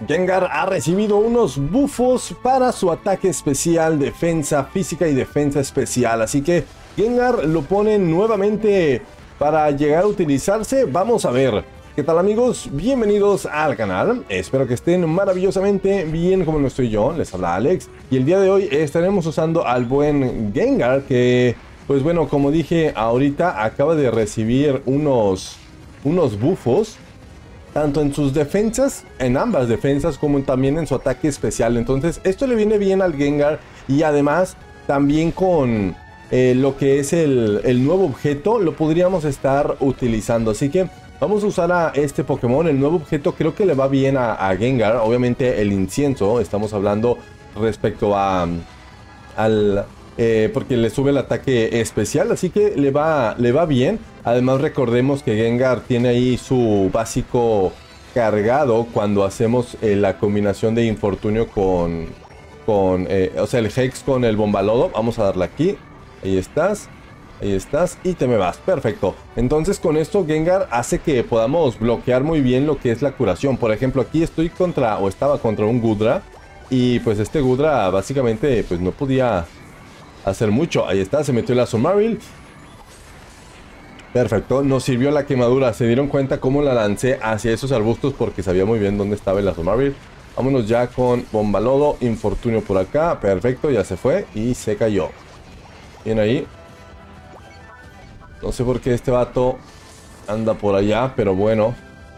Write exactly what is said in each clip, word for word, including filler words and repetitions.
Gengar ha recibido unos buffos para su ataque especial, defensa física y defensa especial. Así que Gengar lo pone nuevamente para llegar a utilizarse. Vamos a ver. ¿Qué tal, amigos? Bienvenidos al canal. Espero que estén maravillosamente bien como lo estoy yo. Les habla Alex. Y el día de hoy estaremos usando al buen Gengar que, pues bueno, como dije ahorita, acaba de recibir unos, unos buffos. Tanto en sus defensas, en ambas defensas, como también en su ataque especial. Entonces, esto le viene bien al Gengar. Y además, también con eh, lo que es el, el nuevo objeto, lo podríamos estar utilizando. Así que vamos a usar a este Pokémon. El nuevo objeto creo que le va bien a, a Gengar. Obviamente, el incienso. Estamos hablando respecto a... al... Eh, porque le sube el ataque especial, así que le va, le va bien. Además, recordemos que Gengar tiene ahí su básico cargado cuando hacemos eh, la combinación de infortunio con, con eh, o sea, el Hex con el Bombalodo. Vamos a darle aquí. Ahí estás. Ahí estás. Y te me vas. Perfecto. Entonces, con esto Gengar hace que podamos bloquear muy bien lo que es la curación. Por ejemplo, aquí estoy contra, o estaba contra un Goodra. Y pues este Goodra básicamente pues no podía hacer mucho. Ahí está, se metió el Azumarill. Perfecto, nos sirvió la quemadura. Se dieron cuenta cómo la lancé hacia esos arbustos porque sabía muy bien dónde estaba el Azumarill. Vámonos ya con Bombalodo, infortunio por acá. Perfecto, ya se fue y se cayó. Bien ahí. No sé por qué este vato anda por allá, pero bueno.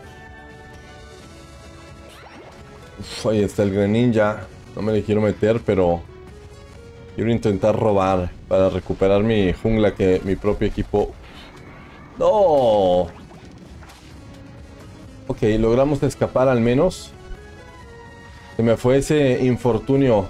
Uf, ahí está el Greninja. No me le quiero meter, pero quiero intentar robar para recuperar mi jungla que mi propio equipo... ¡No! Ok, logramos escapar al menos. Se me fue ese infortunio.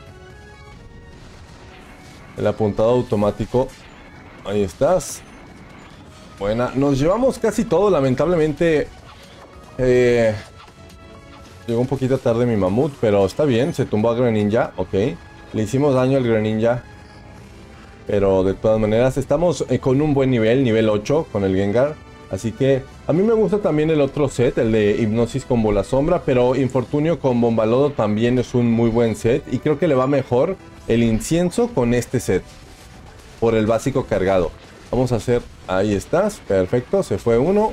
El apuntado automático. Ahí estás. Buena. Nos llevamos casi todo, lamentablemente. Eh, llegó un poquito tarde mi mamut, pero está bien. Se tumbó a Greninja. Ok. Le hicimos daño al Greninja. Pero de todas maneras estamos eh, con un buen nivel, nivel ocho con el Gengar. Así que a mí me gusta también el otro set, el de Hipnosis con Bola Sombra. Pero Infortunio con Bombalodo también es un muy buen set. Y creo que le va mejor el incienso con este set. Por el básico cargado. Vamos a hacer... Ahí estás, perfecto, se fue uno.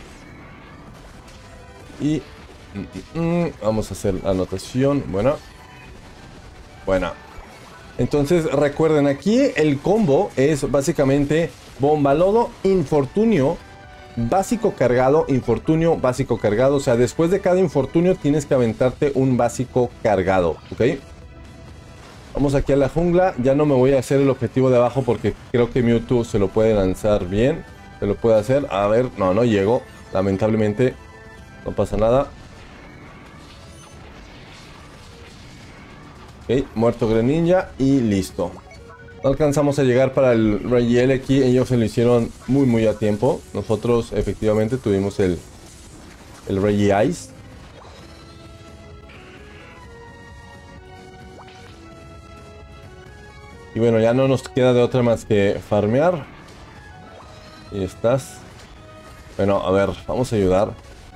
Y... Mm, mm, mm, vamos a hacer la anotación, buena. Buena. Entonces recuerden, aquí el combo es básicamente Bombalodo, Infortunio, básico cargado, Infortunio, básico cargado. O sea, después de cada Infortunio tienes que aventarte un básico cargado, ¿ok? Vamos aquí a la jungla. Ya no me voy a hacer el objetivo de abajo porque creo que Mewtwo se lo puede lanzar bien. Se lo puede hacer. A ver, no, no llego. Lamentablemente no pasa nada. Ok, muerto Greninja y listo. No alcanzamos a llegar para el Regiel aquí. Ellos se lo hicieron muy muy a tiempo. Nosotros efectivamente tuvimos el, el Regice. Y bueno, ya no nos queda de otra más que farmear. Y estás. Bueno, a ver, vamos a ayudar.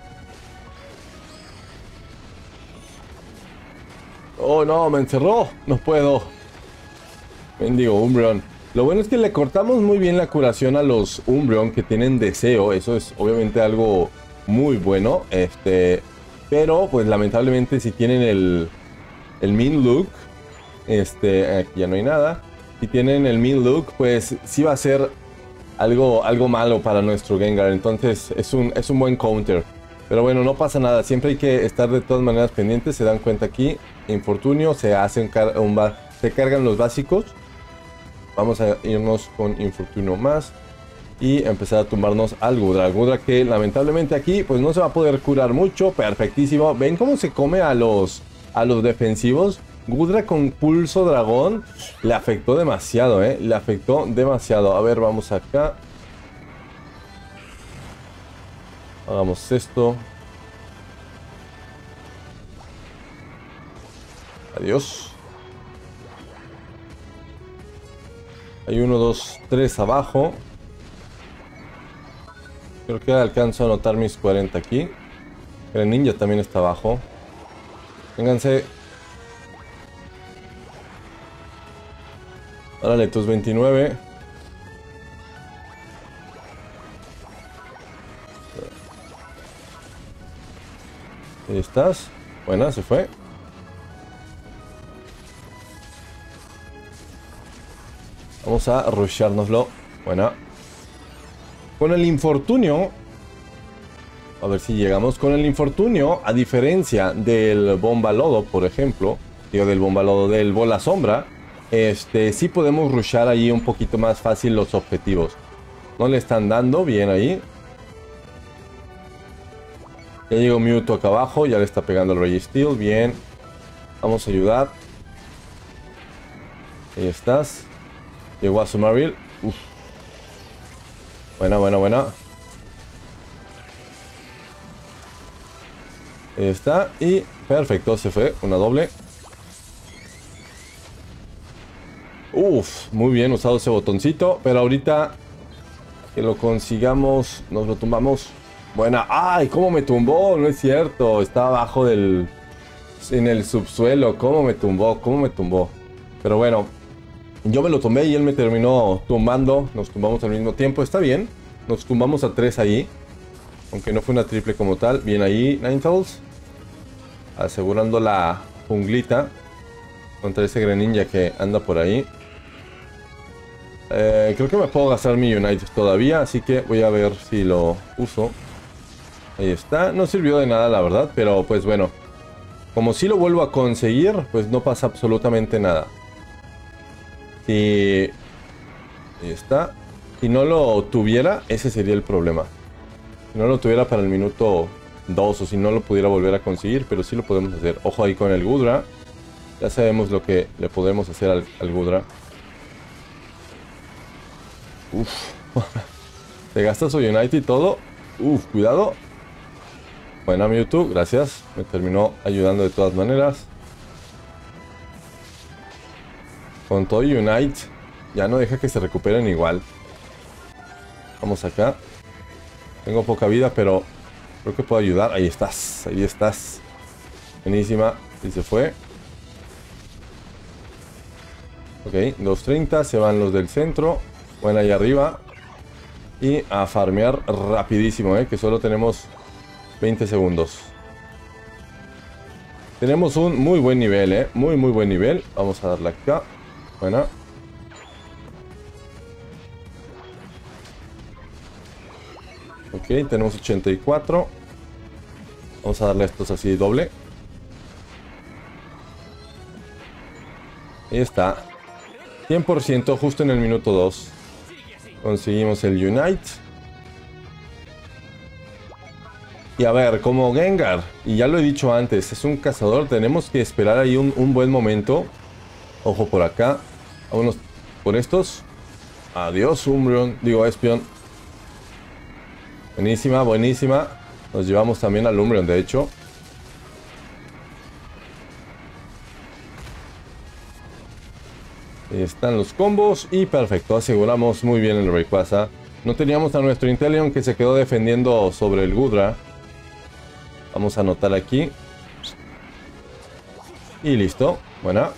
Oh, no, me encerró. No puedo. Mendigo Umbreon. Lo bueno es que le cortamos muy bien la curación a los Umbreon que tienen deseo. Eso es obviamente algo muy bueno. Este, pero, pues lamentablemente si tienen el, el Mean Look. Este, aquí ya no hay nada. Si tienen el Mean Look, pues sí va a ser algo, algo malo para nuestro Gengar. Entonces es un, es un buen counter. Pero bueno, no pasa nada. Siempre hay que estar de todas maneras pendientes. Se dan cuenta aquí. Infortunio. Se hacen car un se cargan los básicos. Vamos a irnos con Infortunio más. Y empezar a tumbarnos al Goodra. Al Goodra que lamentablemente aquí pues no se va a poder curar mucho. Perfectísimo. ¿Ven cómo se come a los, a los defensivos? Goodra con pulso dragón le afectó demasiado, eh. Le afectó demasiado. A ver, vamos acá. Hagamos esto. Adiós. Hay uno, dos, tres abajo. Creo que alcanzo a anotar mis cuarenta aquí. Greninja también está abajo. Ok, Vénganse. Órale, tus veintinueve. Ahí estás. Buena, se fue. Vamos a rushárnoslo. Buena. Con el infortunio. A ver si llegamos. Con el infortunio, a diferencia del bomba lodo, por ejemplo. Digo, del bomba lodo, del bola sombra. Este, sí podemos rushar ahí un poquito más fácil los objetivos. No le están dando bien ahí. Ya llegó Mewtwo acá abajo. Ya le está pegando el Registeel. Bien. Vamos a ayudar. Ahí estás. Llegó a Sumaril. Uf. Buena, buena, buena. Ahí está. Y perfecto, se fue. Una doble. Uf, muy bien usado ese botoncito. Pero ahorita que lo consigamos, nos lo tumbamos. Buena. ¡Ay! ¿Cómo me tumbó? No es cierto. Estaba abajo del... en el subsuelo. ¿Cómo me tumbó? ¿Cómo me tumbó? Pero bueno. Yo me lo tumbé y él me terminó tumbando. Nos tumbamos al mismo tiempo. Está bien. Nos tumbamos a tres ahí. Aunque no fue una triple como tal. Bien ahí, Ninetales. Asegurando la junglita. Contra ese Greninja que anda por ahí. Eh, creo que me puedo gastar mi Unite todavía. Así que voy a ver si lo uso. Ahí está. No sirvió de nada, la verdad. Pero pues bueno. Como si lo vuelvo a conseguir, pues no pasa absolutamente nada. Si... ahí está. Si no lo tuviera, ese sería el problema. Si no lo tuviera para el minuto dos o si no lo pudiera volver a conseguir, pero sí lo podemos hacer. Ojo ahí con el Gudra. Ya sabemos lo que le podemos hacer al, al Gudra. Uf. Te gastas su Unite y todo. Uf, cuidado. Buena Mewtwo, gracias. Me terminó ayudando de todas maneras. Con todo Unite, ya no deja que se recuperen igual. Vamos acá. Tengo poca vida, pero creo que puedo ayudar. Ahí estás, ahí estás. Buenísima. Y se fue. Ok, dos treinta. Se van los del centro. Buena ahí arriba. Y a farmear rapidísimo, ¿eh? Que solo tenemos veinte segundos. Tenemos un muy buen nivel, ¿eh? Muy, muy buen nivel. Vamos a darle acá. Buena. Ok, tenemos ochenta y cuatro. Vamos a darle a estos así doble. Ahí está. cien por ciento justo en el minuto dos. Conseguimos el Unite. Y a ver, como Gengar, y ya lo he dicho antes, es un cazador. Tenemos que esperar ahí un, un buen momento. Ojo por acá. Vámonos por estos. Adiós, Umbreon. Digo, Espeon. Buenísima, buenísima. Nos llevamos también al Umbreon, de hecho. Ahí están los combos. Y perfecto, aseguramos muy bien el Rayquaza. No teníamos a nuestro Inteleon que se quedó defendiendo sobre el Gudra. Vamos a anotar aquí. Y listo. Buena.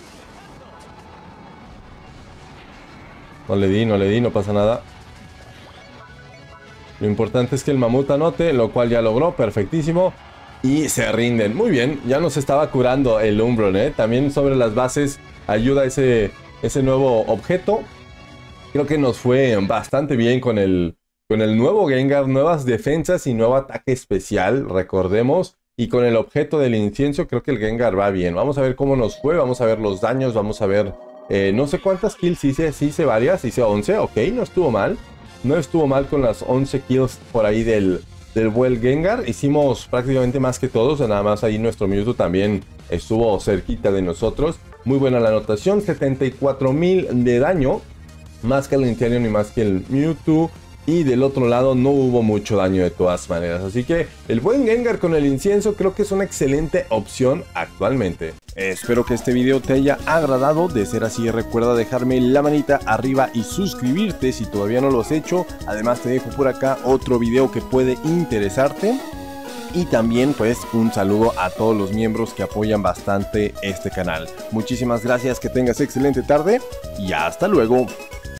No le di, no le di, no pasa nada. Lo importante es que el mamut anote, lo cual ya logró, perfectísimo. Y se rinden, muy bien, ya nos estaba curando el Umbreon, ¿eh? También sobre las bases ayuda ese, ese nuevo objeto. Creo que nos fue bastante bien con el, con el nuevo Gengar, nuevas defensas y nuevo ataque especial, recordemos. Y con el objeto del incienso creo que el Gengar va bien. Vamos a ver cómo nos fue, vamos a ver los daños, vamos a ver... Eh, no sé cuántas kills hice, sí hice varias, hice once, ok, no estuvo mal. No estuvo mal con las once kills por ahí del, del buen Gengar. Hicimos prácticamente más que todos, nada más ahí nuestro Mewtwo también estuvo cerquita de nosotros. Muy buena la anotación, setenta y cuatro mil de daño, más que el Inteleon y más que el Mewtwo. Y del otro lado no hubo mucho daño de todas maneras. Así que el buen Gengar con el incienso creo que es una excelente opción actualmente. Espero que este video te haya agradado. De ser así, recuerda dejarme la manita arriba y suscribirte si todavía no lo has hecho. Además te dejo por acá otro video que puede interesarte. y también pues un saludo a todos los miembros que apoyan bastante este canal. Muchísimas gracias, que tengas excelente tarde y hasta luego.